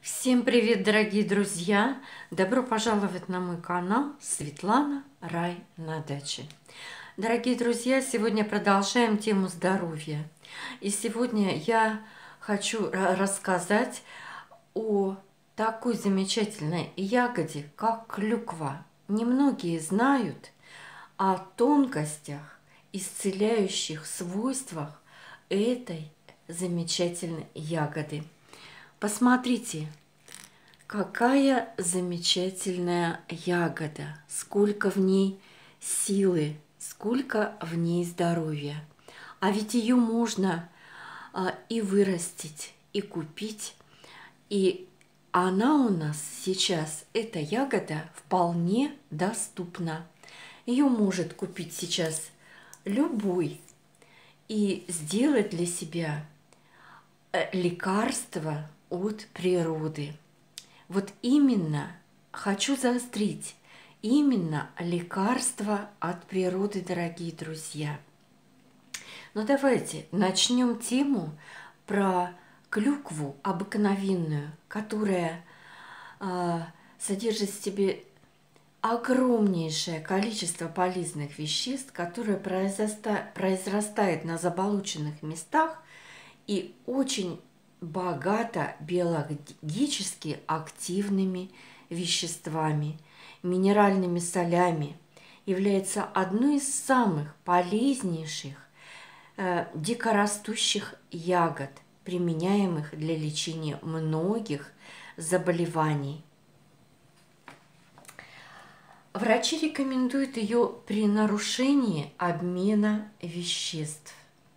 Всем привет, дорогие друзья! Добро пожаловать на мой канал Светлана Рай на даче. Дорогие друзья, сегодня продолжаем тему здоровья. И сегодня я хочу рассказать о такой замечательной ягоде, как клюква. Немногие знают о тонкостях, исцеляющих свойствах этой замечательной ягоды. Посмотрите, какая замечательная ягода, сколько в ней силы, сколько в ней здоровья. А ведь ее можно и вырастить, и купить. И она у нас сейчас, эта ягода, вполне доступна. Ее может купить сейчас любой и сделать для себя лекарство от природы. Вот именно хочу заострить, именно лекарство от природы, дорогие друзья. Но давайте начнем тему про клюкву обыкновенную, которая содержит в себе огромнейшее количество полезных веществ, которое произрастает на заболоченных местах и очень богата биологически активными веществами, минеральными солями, является одной из самых полезнейших дикорастущих ягод, применяемых для лечения многих заболеваний. Врачи рекомендуют ее при нарушении обмена веществ,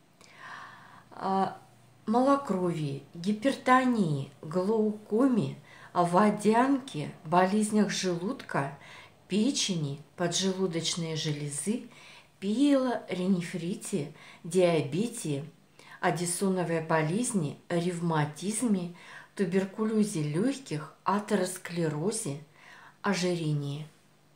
малокровии, гипертонии, глаукоме, водянке, болезнях желудка, печени, поджелудочной железы, пиелонефрите, диабете, аддисоновой болезни, ревматизме, туберкулезе легких, атеросклерозе, ожирении.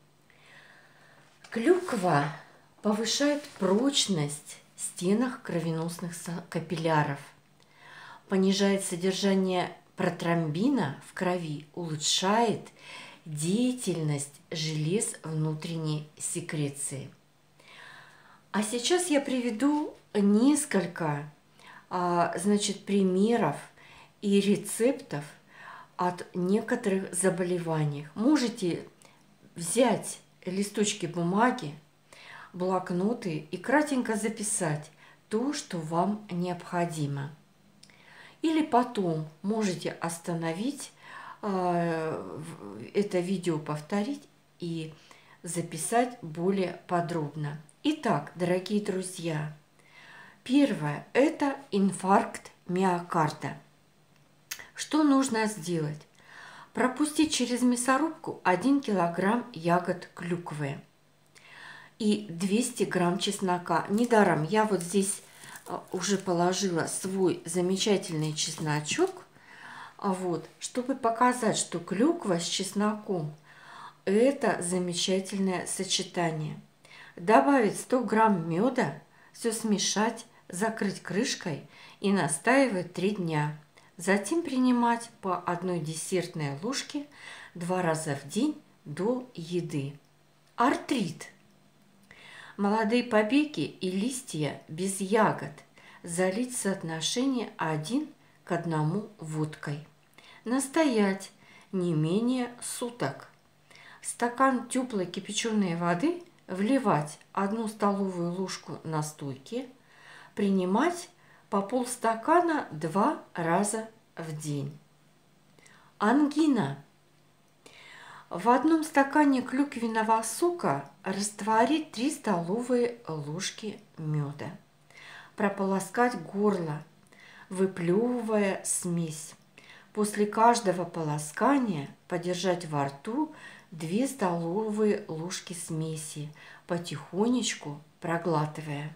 Клюква повышает прочность в стенах кровеносных капилляров, понижает содержание протромбина в крови, улучшает деятельность желез внутренней секреции. А сейчас я приведу несколько примеров и рецептов от некоторых заболеваний. Можете взять листочки бумаги, блокноты и кратенько записать то, что вам необходимо. Или потом можете остановить это видео, повторить и записать более подробно. Итак, дорогие друзья, первое – это инфаркт миокарда. Что нужно сделать? Пропустить через мясорубку 1 килограмм ягод клюквы и 200 грамм чеснока. Недаром я вот здесь уже положила свой замечательный чесночок, чтобы показать, что клюква с чесноком – это замечательное сочетание. Добавить 100 грамм меда, все смешать, закрыть крышкой и настаивать 3 дня. Затем принимать по 1 десертной ложке 2 раза в день до еды. Артрит. Молодые побеги и листья без ягод залить в соотношении 1 к 1 водкой. Настоять не менее суток. В стакан теплой кипяченой воды вливать 1 столовую ложку настойки, принимать по полстакана 2 раза в день. Ангина. В 1 стакане клюквенного сока растворить 3 столовые ложки меда. Прополоскать горло, выплевывая смесь. После каждого полоскания подержать во рту 2 столовые ложки смеси, потихонечку проглатывая.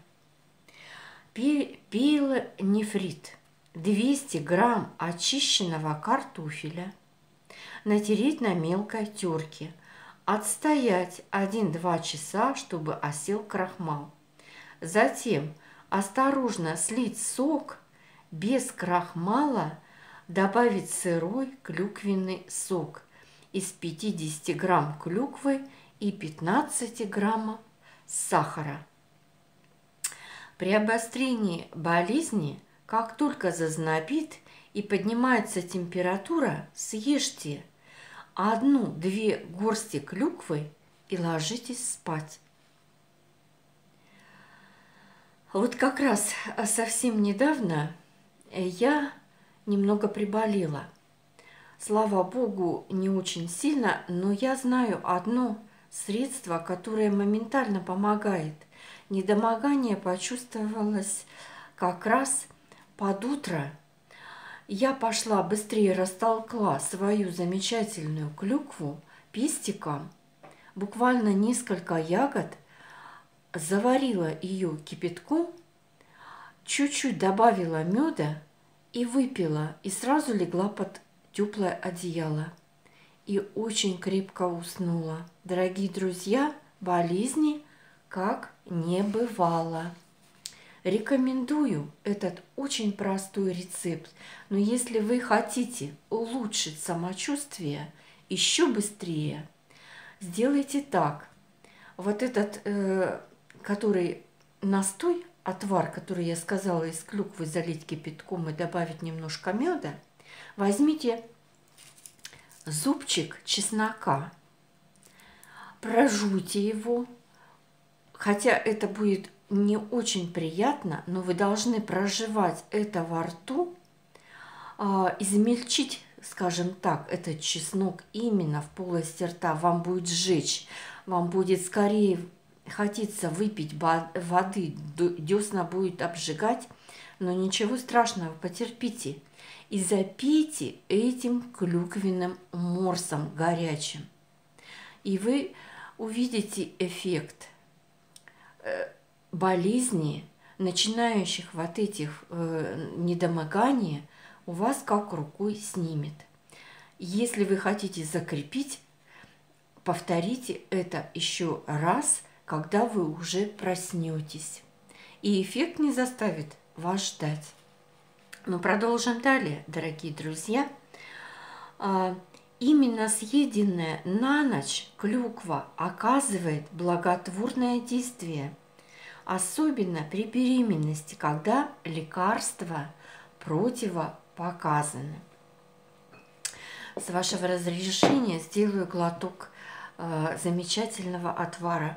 Пиелонефрит. 200 грамм очищенного картофеля. Натереть на мелкой терке. Отстоять 1-2 часа, чтобы осел крахмал. Затем осторожно слить сок без крахмала добавить сырой клюквенный сок из 50 грамм клюквы и 15 граммов сахара. При обострении болезни, как только зазнобит и поднимается температура, съешьте 1-2 горсти клюквы и ложитесь спать. Вот как раз совсем недавно я немного приболела. Слава богу, не очень сильно, но я знаю одно средство, которое моментально помогает. Недомогание почувствовалось как раз под утро. Я пошла быстрее растолкла свою замечательную клюкву пестиком, буквально несколько ягод, заварила ее кипятком, чуть-чуть добавила меда и выпила, и сразу легла под теплое одеяло. И очень крепко уснула. Дорогие друзья, болезни как не бывало. Рекомендую этот очень простой рецепт. Но если вы хотите улучшить самочувствие еще быстрее, сделайте так. Вот этот, который настой, отвар, который я сказала, из клюквы залить кипятком и добавить немножко меда, возьмите зубчик чеснока, прожуйте его, хотя это будет не очень приятно, но вы должны прожевать это во рту, измельчить, скажем так, этот чеснок именно в полости рта. Вам будет жечь, вам будет скорее хотеться выпить воды, десна будет обжигать, но ничего страшного, потерпите. И запейте этим клюквенным морсом горячим. И вы увидите эффект болезни, начинающих вот этих недомоганий, у вас как рукой снимет. Если вы хотите закрепить, повторите это еще раз, когда вы уже проснетесь. И эффект не заставит вас ждать. Но продолжим далее, дорогие друзья. Именно съеденная на ночь клюква оказывает благотворное действие, особенно при беременности, когда лекарства противопоказаны. С вашего разрешения сделаю глоток замечательного отвара.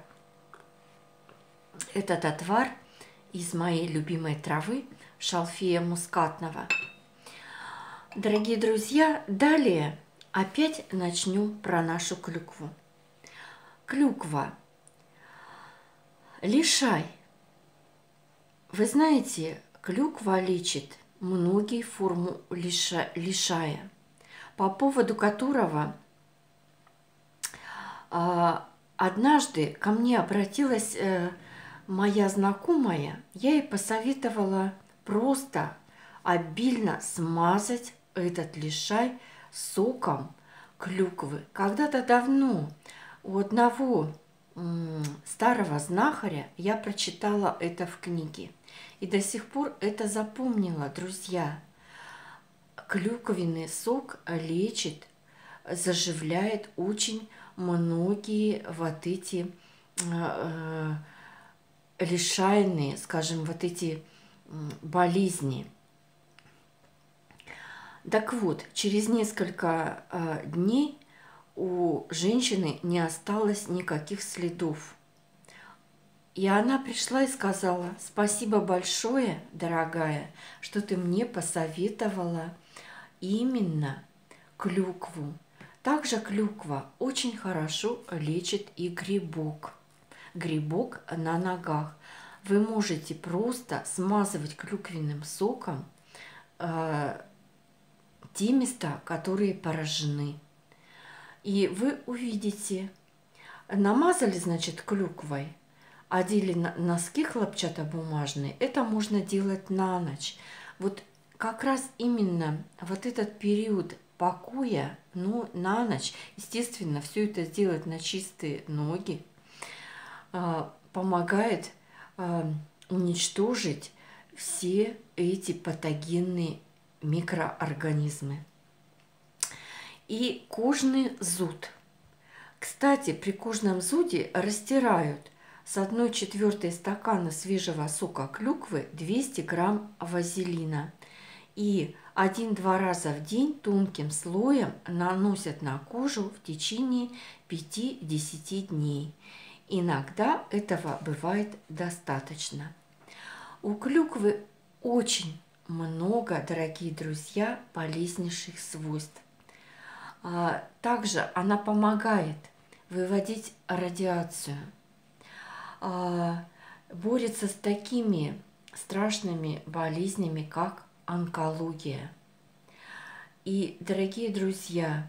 Этот отвар из моей любимой травы шалфея мускатного. Дорогие друзья, далее опять начнем про нашу клюкву. Клюква. Лишай. Вы знаете, клюква лечит многие формы лишая, по поводу которого однажды ко мне обратилась моя знакомая. Я ей посоветовала просто обильно смазать этот лишай соком клюквы. Когда-то давно у одного старого знахаря я прочитала это в книге. И до сих пор это запомнила, друзья. Клюквенный сок лечит, заживляет очень многие вот эти лишайные, скажем, вот эти болезни. Так вот, через несколько дней у женщины не осталось никаких следов. И она пришла и сказала: спасибо большое, дорогая, что ты мне посоветовала именно клюкву. Также клюква очень хорошо лечит и грибок. Грибок на ногах. Вы можете просто смазывать клюквенным соком те места, которые поражены. И вы увидите, намазали, значит, клюквой, одели носки хлопчатобумажные, это можно делать на ночь. Вот как раз именно вот этот период покоя, ну, на ночь, естественно, все это сделать на чистые ноги, помогает уничтожить все эти патогенные микроорганизмы. И кожный зуд. Кстати, при кожном зуде растирают с 1/4 стакана свежего сока клюквы 200 грамм вазелина. И 1-2 раза в день тонким слоем наносят на кожу в течение 5-10 дней. Иногда этого бывает достаточно. У клюквы очень много, дорогие друзья, полезнейших свойств. Также она помогает выводить радиацию, борется с такими страшными болезнями, как онкология. И, дорогие друзья,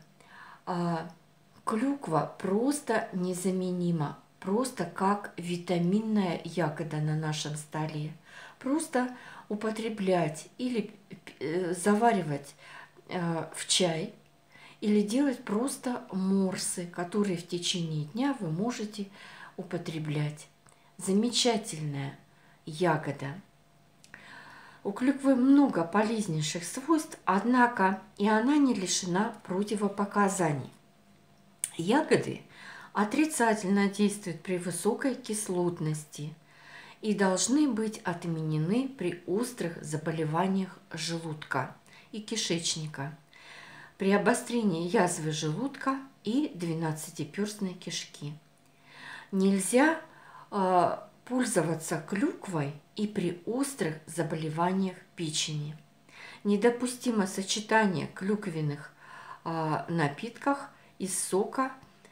клюква просто незаменима, просто как витаминная ягода на нашем столе. Просто употреблять или заваривать в чай, или делать просто морсы, которые в течение дня вы можете употреблять. Замечательная ягода. У клюквы много полезнейших свойств, однако и она не лишена противопоказаний. Ягоды отрицательно действуют при высокой кислотности и должны быть отменены при острых заболеваниях желудка и кишечника, при обострении язвы желудка и двенадцатиперстной кишки. Нельзя пользоваться клюквой и при острых заболеваниях печени. Недопустимо сочетание клюквенных напитков из сока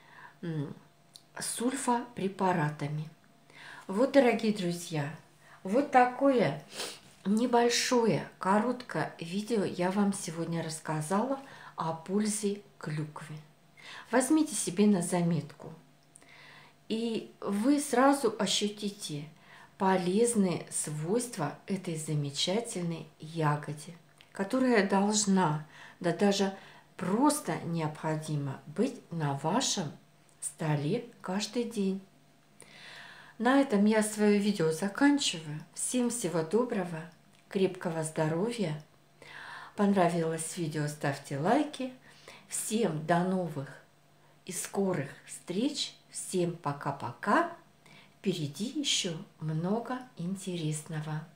с сульфапрепаратами. Вот, дорогие друзья, вот такое небольшое, короткое видео я вам сегодня рассказала о пользе клюквы. Возьмите себе на заметку, и вы сразу ощутите полезные свойства этой замечательной ягоды, которая должна, да даже просто необходимо быть на вашем столе каждый день. На этом я свое видео заканчиваю. Всем всего доброго, крепкого здоровья. Понравилось видео, ставьте лайки. Всем до новых и скорых встреч. Всем пока-пока. Впереди еще много интересного.